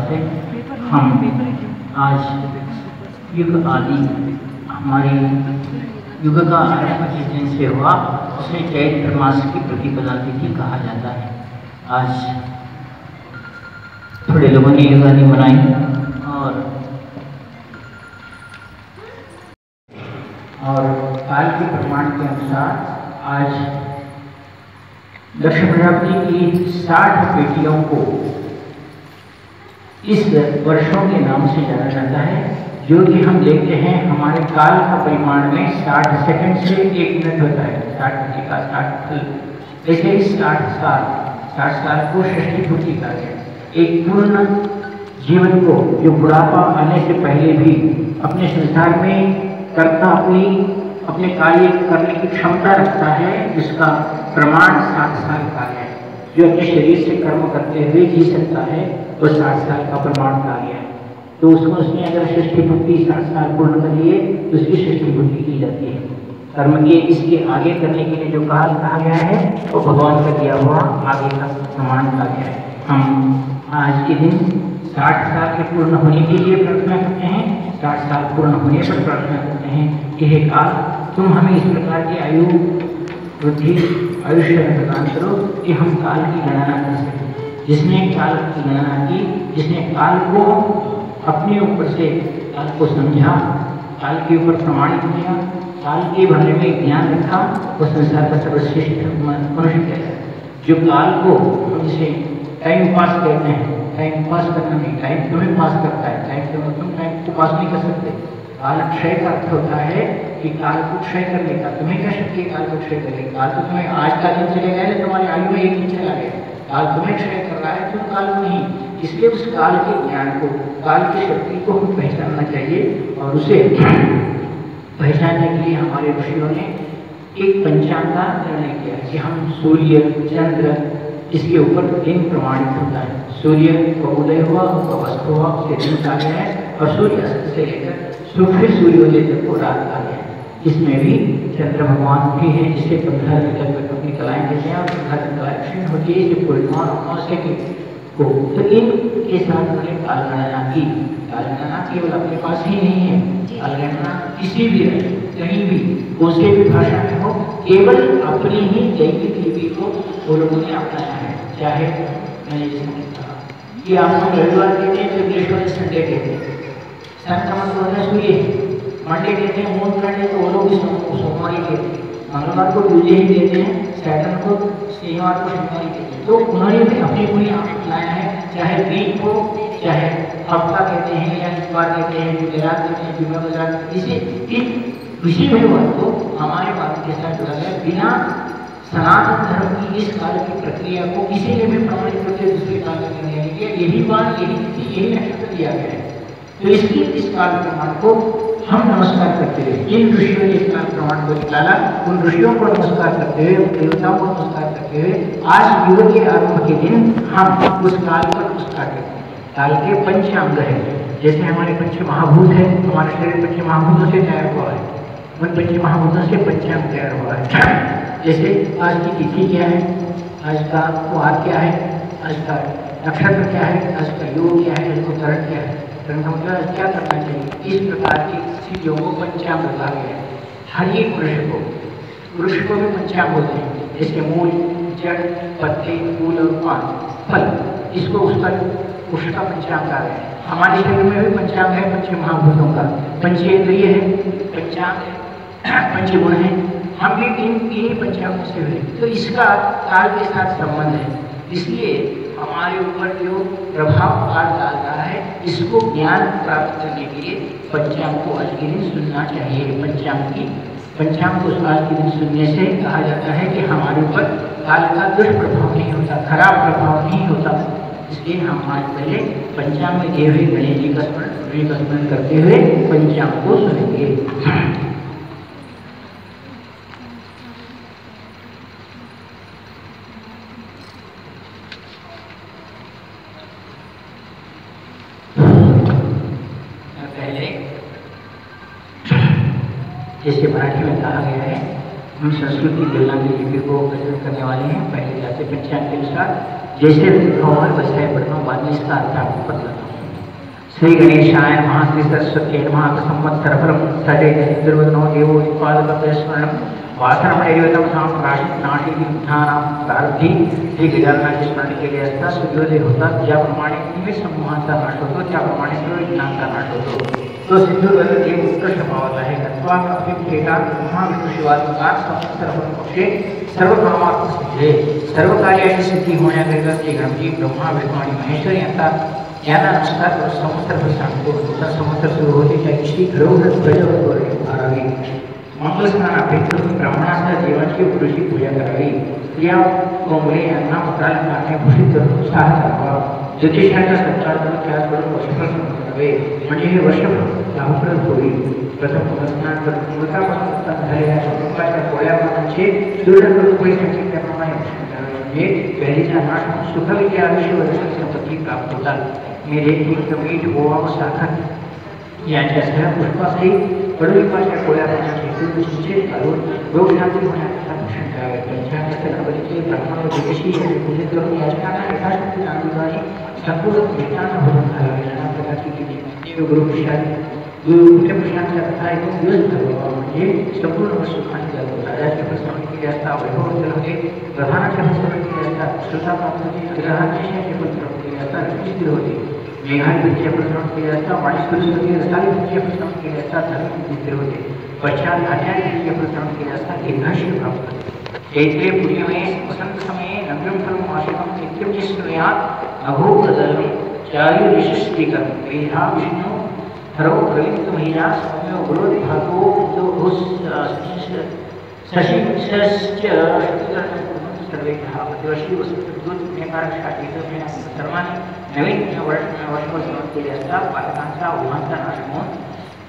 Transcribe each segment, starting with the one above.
से हम आज युग आदि हमारे युग का आरंभ जिस दिन से हुआ उसे चैत्र मास की प्रतिपदा तिथि कहा जाता है। आज थोड़े लोगों ने युग आदि मनाई और काल के प्रमाण के अनुसार आज दक्ष प्रजापति की 60 बेटियों को इस वर्षों के नाम से जाना जाता है, जो कि हम देखते हैं हमारे काल का परिमाण में 60 सेकंड से 1 मिनट होता है। 60 घटी का 60 ऐसे ही 60 साल को षष्ठी पूर्ति का है। एक पूर्ण जीवन को जो बुढ़ापा आने से पहले भी अपने संसार में करता अपने कार्य करने की क्षमता रखता है, जिसका प्रमाण 60 साल का है। जो अपने शरीर से कर्म करते हुए जी सकता है वो 60 साल का प्रमाण कार्य है। तो उसने अगर षष्ठी पूर्ति 60 साल पूर्ण कर लिए तो उसकी षष्ठी पूर्ति की जाती है। कर्म के इसके आगे करने के लिए जो काल कहा गया है वो भगवान का दिया हुआ आगे का प्रमाण कहा गया है। हम आज के दिन 60 साल के पूर्ण होने के लिए प्रार्थना करते हैं। 60 साल पूर्ण होने पर प्रार्थना करते हैं कि हे काल, तुम हमें इस प्रकार की आयु वृद्धि आयुष्य प्रदान करो कि हम काल की गणना कर सकें। जिसने काल की गणना की, जिसने काल को अपने ऊपर से काल को समझा, काल के ऊपर प्रमाणित किया, काल के बारे में ज्ञान रखा, वो संसार का सर्वश्रेष्ठ मनुष्य कहलाता है। जो काल को हम जिसे टाइम पास कहते हैं, टाइम पास करना नहीं, टाइम तुम्हें पास करता है, तुम टाइम को पास नहीं कर सकते। काल क्षय का अर्थ होता है कि काल को क्षय करने का। तुम्हें क्या शक्ति है काल को क्षय करने की? काल तो तुम्हें आज का दिन चले गए, तुम्हारी आयु में 1 दिन चला गया। काल तुम्हें क्षय कर रहा है, तुम काल को नहीं। इसलिए उस काल के ज्ञान को, काल की शक्ति को हम पहचानना चाहिए और उसे पहचानने के लिए हमारे ऋषियों ने एक पंचांग का निर्णय किया कि हम सूर्य, चंद्र, इसके ऊपर दिन प्रमाणित होता है। सूर्य का उदय हुआ, उसका अस्त हुआ, उसके दिन आ गया है, और सूर्य अस्त से लेकर फिर सूर्योदय तक को रात आ गया। इसमें भी चंद्र भगवान भी है, जिसे 15 दिन तक अपनी कलाएं देते हैं और 15 दिन कलाएं क्षीण होती है, जो पूर्णिमा और अमावस्या को। तो इनके साथ उन्होंने कालगणना की। कालगणना केवल अपने पास ही नहीं है, कालगणना किसी भी कहीं भी उसके भी भाषा में हो, केवल अपनी ही दैनिक लिपि को वो लोगों ने अपनाया है। चाहे मैंने जैसे कहा कि आप लोग रविवार कहते हैं तो इंग्लिश वाले संडे कहते हैं, सन का मतलब होता है सूर्य। मंडे कहते हैं मून फ्राइडे, तो वो लोग भी सोमवार ही कहते हैं। मंगलवार को ट्यूजडे ही कहते हैं, सैटर्न को शनिवार को शनिवार ही कहते हैं। तो उन्होंने भी अपनी पूरी नाम अपनाया है, चाहे वीक को, चाहे हफ्ता कहते हैं या इतवार कहते हैं, जुमेरात कहते हैं, जुम्मा गुजरात, इसे किसी भी बात को हमारे बात के साथ जुड़ा गया। बिना सनातन धर्म की इस काल की प्रक्रिया को किसी ने भी प्रमाणित करके दूसरे काल में नहीं किया। यही बात, यही तिथि, यही नक्षत्र दिया गया है। तो इसलिए इस काल प्रमाण को हम नमस्कार करते हुए, जिन ऋषियों ने इस काल प्रमाण को निकाला उन ऋषियों को नमस्कार करते हुए, उन देवताओं को नमस्कार करते हुए, आज युग के आरंभ के दिन हम उस काल को नमस्कार करते हैं। काल के पंचांग है, जैसे हमारे पंच महाभूत है, हमारा शरीर पंच महाभूतों से तैयार हुआ है, उन पंच महाभूतों से पंचांग तैयार हुआ है। जैसे आज की तिथि क्या है, आज का वार क्या है, आज का नक्षत्र क्या है, आज का योग क्या है, आज का करण क्या है, मतलब क्या करना चाहिए, इस प्रकार की चीजों को पंचांग कहा गया है। हर एक वृक्ष को भी पंचांग होते हैं, जैसे मूल, जड़, पत्ते, फूल और फल, इसको उसका पंचांग कहा गया है। हमारे शरीर में भी पंचांग है, पंच महाभूतों का, पंचेंद्रिय है, पंचांग है, पंचगुण है, हम भी इन पंचांगों से हुए। तो इसका काल के साथ संबंध है, इसलिए हमारे ऊपर जो प्रभाव काल डाल रहा है, इसको ज्ञान प्राप्त करने के लिए पंचांग को आज के दिन सुनना चाहिए। पंचांग को आज के दिन सुनने से कहा जाता है कि हमारे ऊपर काल का दुष्प्रभाव नहीं होता, खराब प्रभाव नहीं होता। इसलिए हम आज पहले पंचांग में दिए हुए गणेश जी का स्मरण करते हुए पंचांग को सुनेंगे। जैसे मराठी में कहा गया है, हम संस्कृत की देवनागरी लिपि को प्रयोग करने वाले हैं। पहले जाते के पंचांग के अनुसार जैसे लिखा हुआ है वैसा है, पढ़ना बाद में इसका अर्थ आपको बदलाता हूँ। श्री गणेशाय नमः, श्री सरस्वती नमः, संवत्सरफलम सजयतिर्वदनो देवो उत्पादकस्मरणं वासनमणिर्वतं साम राशि नाटी विधानां प्रारब्धी। श्री गजानन के स्मरण के लिए असता सूर्योदय होता, ज्याप्रमाणे निमित्त समूहांचा नाश होतो, त्याप्रमाणे सर्व विघ्नांचा नाश होतो। तो सिद्धोदय एक उत्कृष्ट भावाला आहे। तत्वा अभिप्रेता महाविष्णू शिवात्मकार संवत्सरफलम पक्षे सर्व कामार्थ सिद्धे, सर्व कार्याची सिद्धी होण्याकरिता श्री गणपती ब्रह्मा विष्णू आणि महेश्वर यांना नमस्कार संवत्सर सांगतो। दुसरा संवत्सर सुरू होते त्या दिवशी घरोघर ध्वजवंदन करावी, मंगलस्नान अपेक्षित ब्राह्मणाच्या देवाची गुरुची पूजा करावी, स्त्रिया व मुले यांना मताने भूषित करून उत्साह करावा, ज्योतिषाचा सत्कार करून त्याकडून वर्षफळ करावे, म्हणजे हे वर्षफळ लाभप्रद होईल। प्रथम मंगलस्नान करून मृतापासून उत्पन्न झालेल्या कुटुंबाच्या पोळ्यापानांचे दृढ करून पैशांचे त्याप्रमाणे भूषण करावे, म्हणजे व्याधीचा नाश होऊन सुखविद्या आयुष्य व संपत्ती प्राप्त होतात। मेरे एक मीठ गोवा व साखर यांच्यासह पुष्पासहित कडुलिंबाच्या पोळ्यापानाचे दूध सिंचित घालून रोगशांती होण्याकरता भूषण करावे। पंचांगाच्या गणपतीचे ब्राह्मण व ज्योतिषी यांचे पूजन करून याचकांना यथाशक्ती चांगली संपूर्ण भेटांना भरून घालावे। नाना प्रकारची किती गुरुपुष्यांच्या कथा ऐकून दिवस घालवावा, म्हणजे संपूर्ण वर्ष सुखाने जातो। राजाच्या प्रसन्न केले असता वैभव होते, प्रधानाच्या प्रसन्न केले असता श्रद्धा प्राप्त होते, ग्रहांचे प्राप्त केले असता लक्ष्मी होते, मेघाधिपतीचे प्रसन्न केले असता वाणिज्य होते, रसाधिपतीचे प्रसन्न केले असता धर्मबुद्धी होते, पश्चात धान्याधिपतीचे प्रसन्न केले असता दीर्घायुष्य प्राप्त होते। चैत्रे पूर्णिमे वसंत समये नगरम फलम आशिकम नित्यम जिस्मयात अभोगदलम चारुरिषष्टिकम वेहा विष्णु हरो प्रवित्त महिला सौम्य गुरोध भागो जो शशिश्च सर्वेभ्यः प्रतिवर्षी वसंतऋतूत पुण्यकारक सर्वांनी नवीन वर्षभर केले असता बालकांचा उन्हाचा नाश होऊन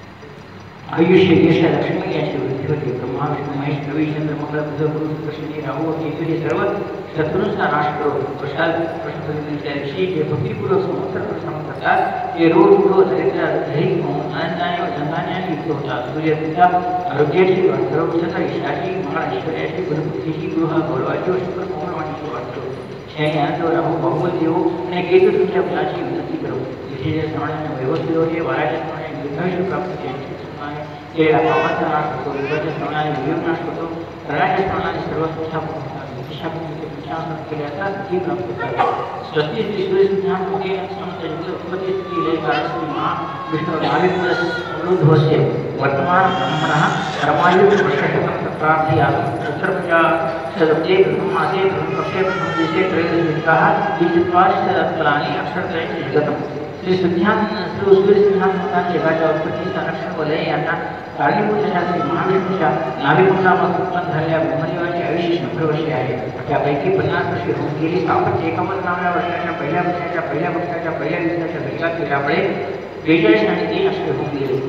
आयुष्य यश लक्ष्मी याची वृद्धी होते। ब्रह्मा विष्णू महेश रवी चंद्र मंगळ बुध गुरु कृष्ण राहू केतू हे सर्व शत्रूंचा नाश करो। प्रसाद प्रश्नोत्तराच्या दिवशी जे भक्तिपूर्वक संवत्सर प्रश्न करतात ते रोग दरिद्र धैर्य होऊन आनंदाने व धनाने युक्त होतात। सूर्यपिता आरोग्याची सर्वोच्चता यशाची मंगळ ऐश्वर्याची गुरुबुद्धीची गृह गौरवाची व शुक्र कोमलवाणीची वाटतो। शनी आनंद राहू बहुबल देव आणि केतू तुमच्या मुलाची उन्नती करो। तिथे श्रवणाने व्यवस्थित होते, वाराच्या श्रवणाने दीर्घायुष्य प्राप्त होते, केला पापाचा नाश होतो, विवाहाच्या श्रवणाने वियोग नाश होतो, रणाच्या श्रवणाने सर्व संस्था होतात, दिशाभूमीचे पंचांग केले असतात ती प्राप्त होतात। स्वस्ती श्री सूर्यसिद्धांत होते समस्त जगत उत्पत्ती स्थिती लय कारण श्री महाविष्णु भाविक अवरुद्धस्य वर्तमान ब्रह्मणः परमायुष वर्षशतं प्राप्ति आसम् उत्तरप्रजा सदब्दे ब्रह्मासे ब्रह्मपक्षे ब्रह्मदेशे त्रयोदशविद्याः द्विचत्वारिंशदत्फलानि अक्षरत्रयं जगतम्। श्री सूर्यसिद्धांत जगाच्या उत्पत्ती संरक्षण व लय यांना कारणीभूत अशा श्री महाविष्णूच्या नाभिकुंडापासून उत्पन्न झालेल्या ब्रह्मदेवाचे आयुष्य 100 वर्षे आहे। त्यापैकी 50 वर्षे होऊन गेली। आपण 51व्या वर्षाच्या पहिल्या वर्षाच्या पहिल्या पक्षाच्या पहिल्या दिवसाच्या भेटात केल्यामुळे 42 आणि 3 अक्षरे होऊन गेले।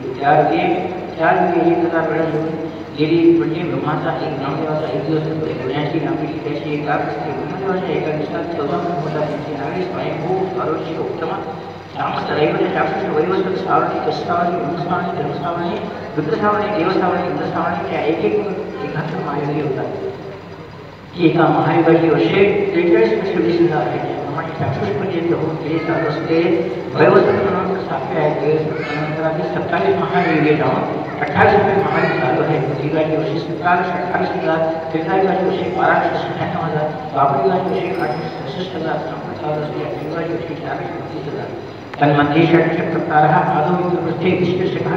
4,000 वेळा येऊन गेली, म्हणजे ब्रह्माचा एक ब्रह्मदेवाचा एक दिवस पुण्याची नांगरी त्याची एक लाख असते। ब्रह्मदेवाच्या एका दिवसात 14 होतात, त्यांची नावे स्वयंभू आरोग्य उत्तम रामच रैवत शास्त्र वैवस्वत सावरणी कष्टावणी ब्रह्मसावणी धर्मसावणी रुद्रसावणी देवसावणी इंद्रसावणी त्या एक एकांतर महायुगी होतात। ही एका महायुगाची वर्षे 43 वर्ष 20,000 आहेत। त्याप्रमाणे चाक्षुषपर्यंत होऊन गेले जात असते। वैवस्वत नंतर 7वे आहे, नंतर 27 महायुगे जाऊन 28 महायुग चालू आहे। युगाची वर्षे 17,28,000, त्रेतायुगाची वर्षे 12,96,000, द्वापरयुगाची वर्षे 8,66,000, संपत्सावर असते युगाची वर्षे 4,32,000। तन्मध्ये षट्प्रकारः आदौ विप्रपृष्ठे विशिष्टशकः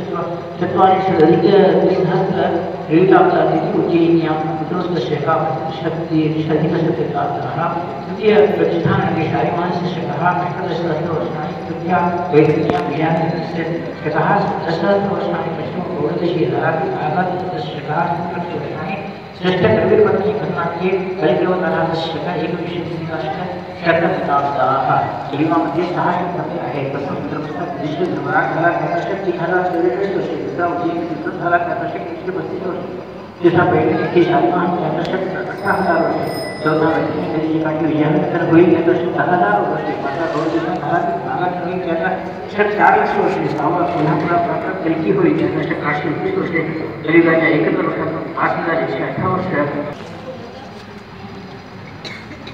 चत्वारिंशदधिकद्विसहस्र ऋताब्दादिति उज्जयिन्यां पुत्रोस्तशकः षडधिकशतकाब्दः तृतीय प्रतिष्ठानगे शालिमानसशकः अष्टादशसहस्रवर्षाणि तृतीया वैद्यकीयां विज्ञानशकः 10,000 पश्चिमगौडदशीधारापि आगादशकः 10,000 श्रेष्ठ कविर्पत्नी कर्नाटके कलिकवतनादशकः 21,000 शतकाब्दाः। कलियुगामध्ये 6 शतके आहेत। प्रथम धर्मस्थळ विश्व धर्मराज झाला त्याचा 30,044 वर्षे, दुसरा उज्जैन तिथून झाला त्याचा 135 वर्षे, तिसरा पैठणी शालिमान त्याचा 18,000 वर्षे, चौथा वैद्यकीय काठी विजयानंतर होईल त्याचा 10,000 वर्षे, पाचवा गौडदेशन झाला नागात होईल त्याचा 4,00,000 वर्षे, सहावा कोल्हापुरात प्राप्त कलकी होईल त्याचा 820 वर्षे, कलियुगाच्या 71 वर्षातून 5,118 वर्षे।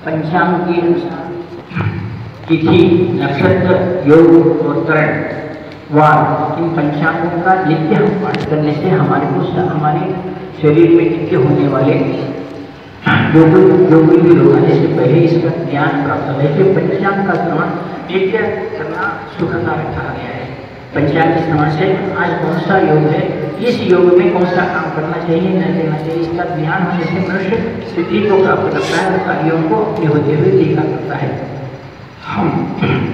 पंचांग के अनुसार तिथि, नक्षत्र, योग और करण वार, इन पंचांगों का नित्य हम पाठ करने से हमारे को हमारे शरीर में नित्य होने वाले जो भी रोग आने से पहले इसका ज्ञान प्राप्त होता है। पंचांग का श्रवण नित्य करना सुखदायक कहा गया है। पंचांग के श्रवण से आज कौन सा योग है, इस योग में कौन सा काम करना चाहिए, न करना चाहिए, इसका ध्यान होने से मनुष्य स्थिति को प्राप्त करता है और कार्यों को अपने होते हुए देखा करता है। हम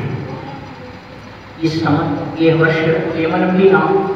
इस समय ये वर्ष हेमलंबी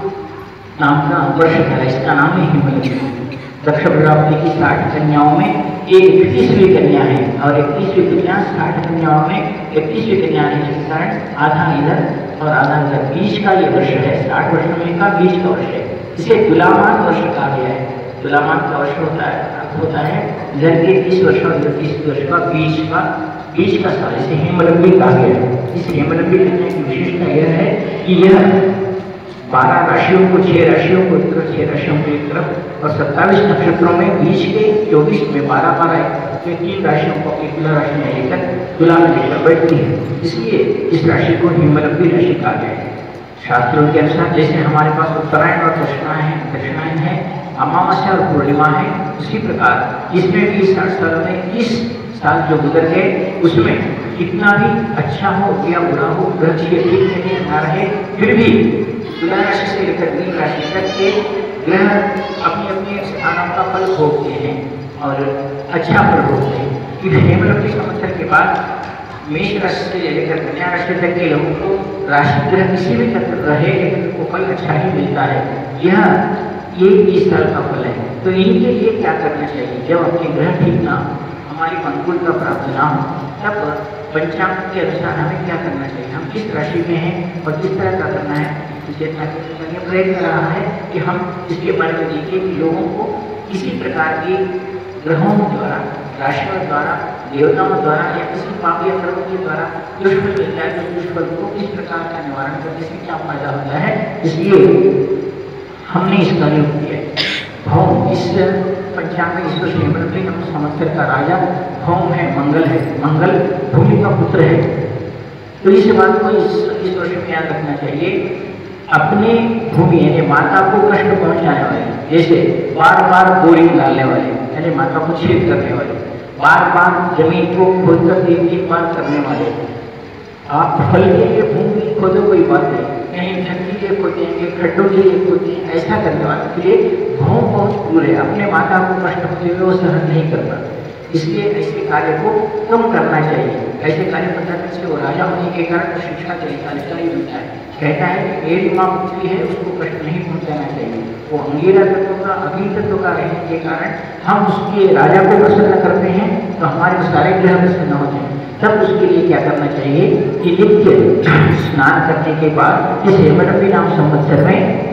नाम का वर्ष है, इसका नाम है हेमलंबी। दक्ष प्रजापति की 60 कन्याओं में 31वीं कन्या है और 31वीं कन्या 60 कन्याओं में 31वीं कन्या है, जिस कारण आधा इधर और आधा इधर बीच का ये वर्ष है। 60 वर्ष में का बीच का वर्ष है, इसे तुलामान वर्ष कहा गया है। तुलामान का वर्ष होता है इधर के 30 वर्ष और इधर 30 वर्ष का बीच का साल, इसे हेमलंबी कहा गया है। इस हेमलंबी कन्या की विशेषता यह है कि यह 12 राशियों को 6 राशियों को एक तरफ, 6 राशियों को एक तरफ और 27 नक्षत्रों में बीच के 24 में 12 3 राशियों को अपनी तुला राशि में लेकर तुला में लेकर बैठती है, इसलिए इस राशि को हेमलंबी राशि कहा गया है। शास्त्रों के अनुसार जैसे हमारे पास उत्तरायण और दक्षिणायन है, अमावस्या और पूर्णिमा है, उसी प्रकार इसमें भी 60 सालों में 30 साल जो गुजर गए उसमें कितना भी अच्छा हो या बुरा हो, ग्रह ठीक रहे ना रहे, फिर भी तुला राशि से लेकर मीन राशि तक के ग्रह अपने अपने स्थानों का फल भोगते हैं और अच्छा फल भोगते हैं। फिर हेमलंबी संवत्सर के बाद मेष राशि से लेकर कन्या राशि तक के लोगों को राशि ग्रह किसी भी तक रहे लेकिन उनको फल अच्छा ही मिलता है। ये 30 साल का फल है। तो इनके लिए क्या करना चाहिए, जब अपने ग्रह ठीक ना हमारी अनुकूल का प्राप्त ना हो, तब पंचांग के अनुसार हमें क्या करना चाहिए, हम किस राशि में हैं और किस तरह का करना है, प्रयत्न कर रहा है कि हम इसके बारे में देखें कि लोगों को किसी प्रकार के ग्रहों द्वारा, राशियों द्वारा, देवताओं द्वारा या किसी पाप या कर्म के द्वारा दुष्फल मिलता है, तो दुष्फल को किस प्रकार का निवारण करने से क्या फायदा होता है, इसलिए हमने इसका नियोग किया है। भौम इस पंचांग में ईश्वर हेमलंबी संवत्सर का राजा भौम है, मंगल है, मंगल भूमि का पुत्र है। तो इस बात को इस वर्ष में याद रखना चाहिए, अपने भूमि यानी माता को कष्ट पहुंचाने वाले, जैसे बार बार बोरिंग डालने वाले यानी माता को छेद करने वाले, बार बार जमीन को खोदकर 3 बार करने वाले, आप फल के लिए भूमि खोदो कोई बात नहीं, कहीं धन के लिए खोदेंगे, खड्डों के लिए खोदेंगे, ऐसा करने वाले के लिए भूम बहुत दूर है। अपने माता को कष्ट होते हुए वो सहन नहीं करता, इसलिए ऐसे कार्य को कम करना चाहिए। ऐसे कार्य करने से वो राजा होने के कारण शिक्षा के अधिकारी मिलता है, कहता है कि मेरी माँ पुत्री है उसको कष्ट नहीं पहुँचाना चाहिए। वो अंगीरा तत्व का अग्नि तत्व का रहने के कारण हम उसके राजा को प्रसन्न करते हैं तो हमारे सारे ग्रह प्रसन्न होते हैं। तब उसके लिए क्या करना चाहिए कि नित्य स्नान करने के बाद इस हेमलंबी नाम संवत्सर में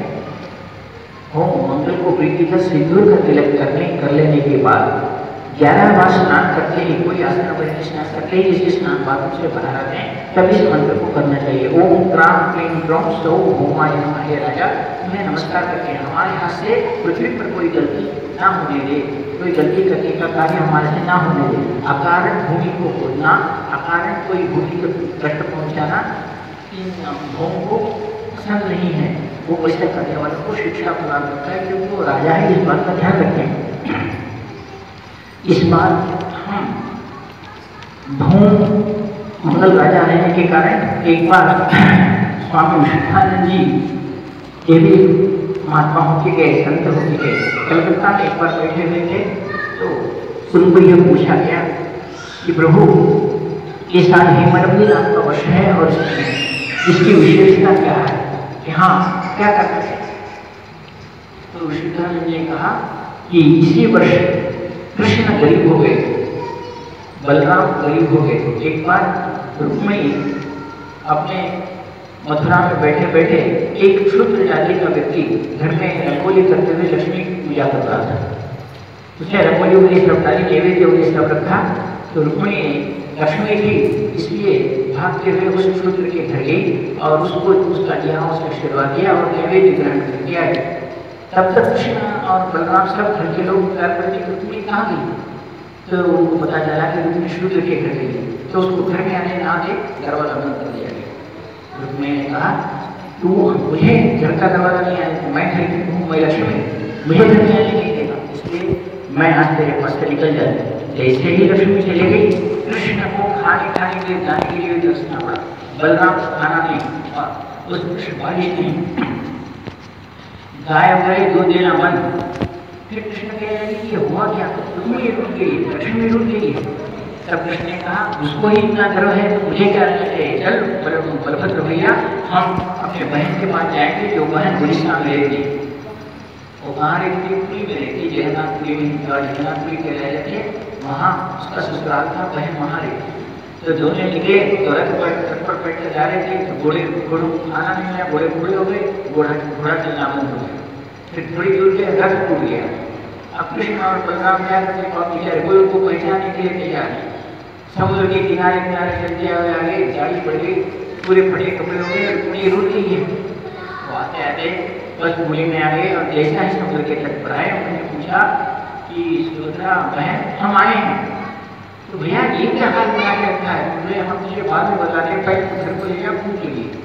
होम मंगल को प्रीति का सिंदूर का तिलक कर लेने के बाद 11 बार स्नान करके ही कोई आसन बैठ स्नान करके ही जिसके स्नान बाथरूम से बाहर आते हैं तब इस मंत्र को करना चाहिए। ओम क्राम क्लीम क्रोम सौ होमाय नमः। हे राजा तुम्हें नमस्कार करके हमारे हाथ से पृथ्वी पर कोई गलती ना होने दे, कोई गलती करने का कार्य हमारे से ना होने दे, अकारण भूमि को खोदना, अकारण कोई भूमि को कष्ट पहुँचाना इन भूमि को पसंद नहीं है। वो वैसे करने वालों को शिक्षा प्रदान करता है क्योंकि वो राजा है, इस बात का ध्यान रखें। इस बार हम भूम मंगल राजा रहने के कारण एक बार स्वामी विश्वानंद जी ये भी महात्मा होके गए, संत होके गए, कलकत्ता में एक बार बैठे हुए थे तो उनको यह पूछा गया कि प्रभु ये साल हेमलंबी नाम का वर्ष है और इसकी विशेषता क्या है कि हाँ क्या करना है। तो विश्वानंद जी ने कहा कि इसी वर्ष कृष्ण गरीब हो गए, बलराम गरीब हो गए। एक बार रुक्मिणी अपने मथुरा में बैठे बैठे एक क्षुद्र जाति का व्यक्ति घर में रंगोली करते हुए लक्ष्मी की पूजा कर रहा था। उसने रंगोली के लिए सब डाली, नैवेद्य के लिए सब रखा। तो रुक्मिणी लक्ष्मी थी इसलिए भागते हुए उस क्षुद्र के घर गई और उसको उसका दिया, उसका आशीर्वाद दिया और नैवेद्य ग्रहण कर दिया। तब तक कृष्ण और बलराम सब घर के लोग प्यार करते कि रुक्मिणी कहाँ गई, तो उनको पता चला कि रुक्मिणी शूद्र के घर गई, तो उसको घर में आने ना दे, दरवाजा बंद कर दिया गया। रुक्मिणी ने कहा तू मुझे घर का दरवाजा नहीं आया, मैं घर की हूँ, मैं लक्ष्मी, मुझे घर में आने नहीं देगा, इसलिए मैं आज तेरे पास से निकल जाती। जैसे ही लक्ष्मी चले गई, कृष्ण को खाने के लिए जाने के लिए दर्शना पड़ा। बलराम खाना नहीं, उस बारिश नहीं, गायब रहे 2 दिन बंद। फिर कृष्ण कह रहे कि ये हुआ क्या, रुक्मिणी रुक गई, लक्ष्मी रुक गई है। तब कृष्ण ने कहा उसको ही इतना गर्व है तो मुझे क्या करना चाहिए, चल बलभद्र भैया हम अपने बहन के पास जाएंगे जो बहन उड़ीसा में रहती, वो कहाँ रहती, पुरी में रहती, जगन्नाथपुरी में, जगन्नाथपुरी के रह थे, वहाँ उसका ससुराल था, बहन वहाँ रहती। तो दोनों निकले तो रथ पर बैठ कर जा रहे थे, तो घोड़ों खाना नहीं मिला, घोड़े बूढ़े हो गए, घोड़ा चलना बंद हो गया। फिर थोड़ी दूर के रथ टूट गया। अब कृष्ण और बलराम क्या करते, और बेचारे कोई उनको पहचानने के लिए तैयार नहीं। समुद्र के किनारे किनारे चलते हुए आगे, गाड़ी पड़ गई, पूरे फटे कपड़े हो गए, रुक्मिणी रुक गई है। वो आते आते बस मूली में आ गए, और जैसा ही समुद्र के तट पर आए, उन्होंने पूछा कि सुभद्रा बहन हम आए हैं। तो भैया ये क्या हाल बना के रखा है, बोले हम तुझे बाद में बताते हैं, पहले घर को ले जा, पूछ लीजिए।